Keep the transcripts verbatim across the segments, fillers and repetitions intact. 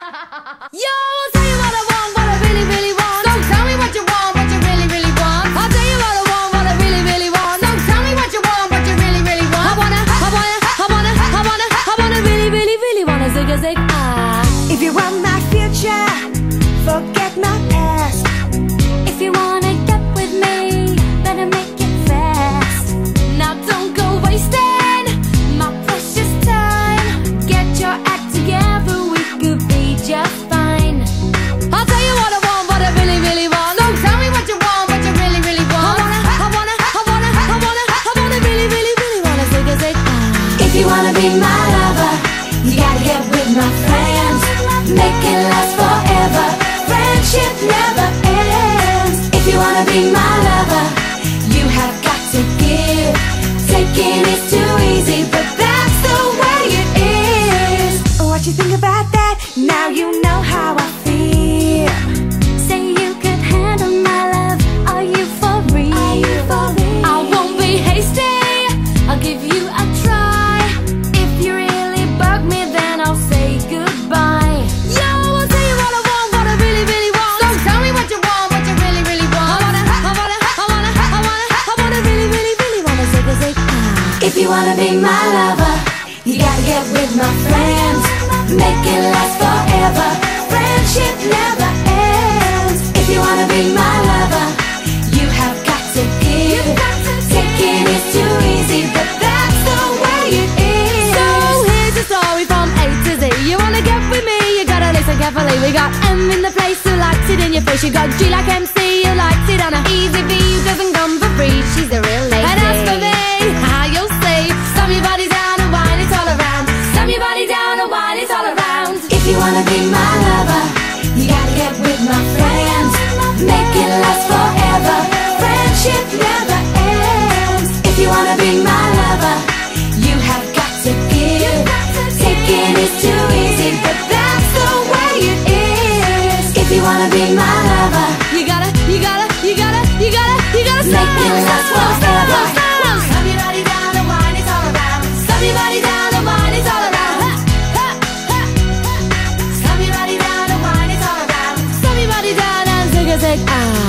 Yo, I'll tell you what I want, what I really, really want. So tell me what you want, what you really, really want. I'll tell you what I want, what I really, really want. So tell me what you want, what you really, really want. I wanna, I wanna, I wanna, I wanna, I wanna really, really, really wanna zig a zig ah. If you want my future, forget my past. If you wanna get with me, better make it fast. Now don't go wasting my precious time. Get your act together, we could be just fine. I'll tell you what I want, what I really, really want. So tell me what you want, what you really, really want. I wanna, I wanna, I wanna, I wanna, I wanna really, really, really wanna zig a zig ah. If you wanna be my lover, you gotta get with my friends. Make it last forever. Friendship never ends. If you wanna be my lover, you have got to give. Taking is too easy, but that's the way it is. What you think about that? Now you know how I feel. Say you could handle my love. Are you for real? Are you for real? I won't be hasty, I'll give you a try. If you really bug me, then I'll say goodbye. Yo, I'll tell you what I want, what I really, really want. So tell me what you want, what you really, really want. I wanna, I wanna, I wanna, I wanna, I wanna really, really, really wanna zig a zig ah. If you wanna be my lover, you gotta get with my friends. Make it last forever. Friendship never ends. If you wanna be my lover, you have got to give. Taking is too easy, but that's the way it is. So here's a story from A to Z. You wanna get with me, you gotta listen carefully. We got M in the place who likes it in your face. You got G like M C who likes it on a easy V who doesn't come for free. She's a real lady. And as for me, how you'll see, slam your body down and wine it all around. Slam your body down and wine it all around. If you wanna be my lover, you gotta get with my friends. Make it last forever. Friendship never ends. If you wanna be my lover, you have got to give. Taking is too easy, but that's the way it is. If you wanna be my lover, You gotta, you gotta, you gotta, you gotta, you gotta stop, make it last stop, forever. stop, stop. Slam your body down and wine it all around. Slam your body down and wine it all around. Ha, ha, ha, ha. Slam your body down and wine it all around. Slam your body down and zig a zig ah.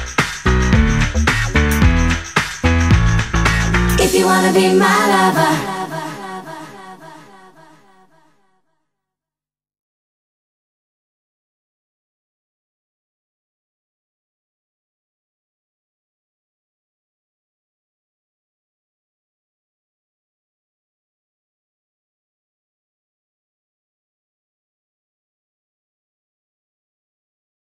If you wanna be my lover,